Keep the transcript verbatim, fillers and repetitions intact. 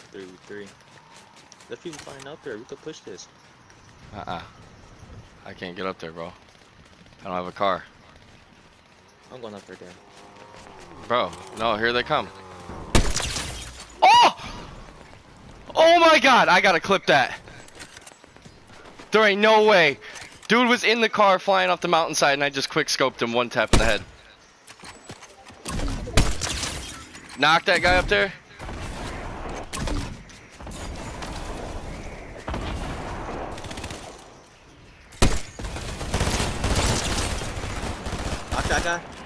three v three. Let's people flying out there. We could push this. Uh-uh. I can't get up there, bro. I don't have a car. I'm going up there, Dan. Bro, no, here they come. Oh! Oh my god, I gotta clip that. There ain't no way. Dude was in the car flying off the mountainside and I just quick scoped him one tap in the head. Knock that guy up there. Knock that guy.